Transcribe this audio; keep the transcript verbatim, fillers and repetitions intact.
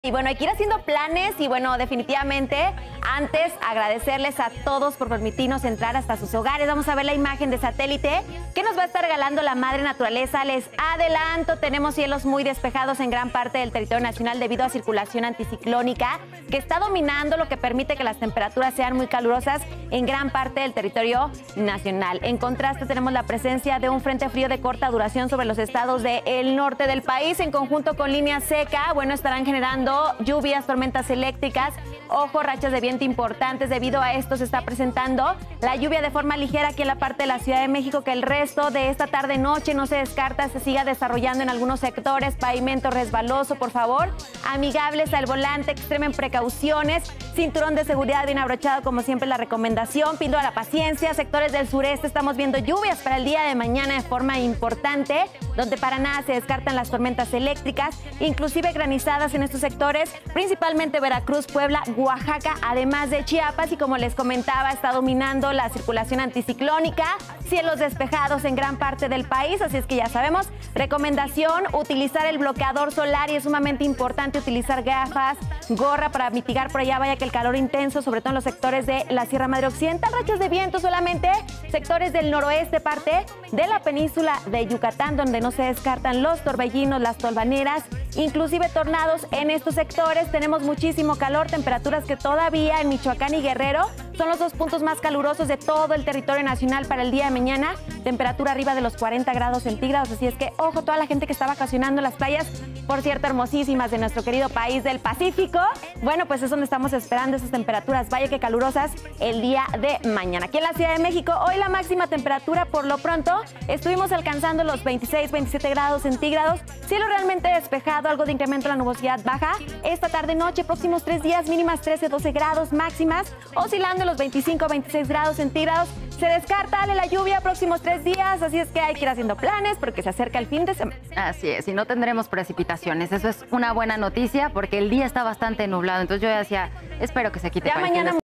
Y bueno, hay que ir haciendo planes y bueno, definitivamente antes agradecerles a todos por permitirnos entrar hasta sus hogares. Vamos a ver la imagen de satélite que nos va a estar regalando la madre naturaleza. Les adelanto, tenemos cielos muy despejados en gran parte del territorio nacional debido a circulación anticiclónica que está dominando, lo que permite que las temperaturas sean muy calurosas en gran parte del territorio nacional. En contraste, tenemos la presencia de un frente frío de corta duración sobre los estados del norte del país en conjunto con línea seca. Bueno, estarán generando lluvias, tormentas eléctricas, ojo, rachas de viento importantes. Debido a esto se está presentando la lluvia de forma ligera aquí en la parte de la Ciudad de México, que el resto de esta tarde-noche no se descarta, se siga desarrollando en algunos sectores. Pavimento resbaloso, por favor, amigables al volante, extremen precauciones, cinturón de seguridad bien abrochado, como siempre la recomendación, pido a la paciencia. Sectores del sureste estamos viendo lluvias para el día de mañana de forma importante, donde para nada se descartan las tormentas eléctricas, inclusive granizadas en estos sectores, principalmente Veracruz, Puebla, Oaxaca, además de Chiapas. Y como les comentaba, está dominando la circulación anticiclónica, cielos despejados en gran parte del país, así es que ya sabemos, recomendación, utilizar el bloqueador solar, y es sumamente importante utilizar gafas, gorra para mitigar por allá, vaya que el calor intenso, sobre todo en los sectores de la Sierra Madre Occidental. Rachas de viento solamente sectores del noroeste, parte de la península de Yucatán, donde no se descartan los torbellinos, las tolvaneras, inclusive tornados en estos sectores. Tenemos muchísimo calor, temperaturas que todavía en Michoacán y Guerrero son los dos puntos más calurosos de todo el territorio nacional para el día de mañana, temperatura arriba de los cuarenta grados centígrados, así es que ojo, toda la gente que está vacacionando en las playas, por cierto, hermosísimas de nuestro querido país del Pacífico, bueno, pues es donde estamos esperando esas temperaturas, vaya que calurosas el día de mañana. Aquí en la Ciudad de México, hoy la máxima temperatura, por lo pronto, estuvimos alcanzando los veintiséis, veintisiete grados centígrados, cielo realmente despejado, algo de incremento en la nubosidad baja. Esta tarde-noche, próximos tres días, mínimas trece, doce grados, máximas oscilando en los veinticinco, veintiséis grados centígrados. Se descarta, dale la lluvia próximos tres días, así es que hay que ir haciendo planes porque se acerca el fin de semana. Así es, y no tendremos precipitaciones. Eso es una buena noticia porque el día está bastante nublado. Entonces yo decía, espero que se quite. Ya para el fin de mañana semana.